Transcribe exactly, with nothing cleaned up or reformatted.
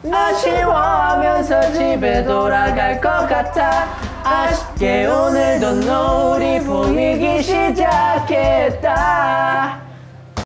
아쉬워하면서 집에 돌아갈 것 같아. 아쉽게 오늘도 노을이 보이기 시작했다.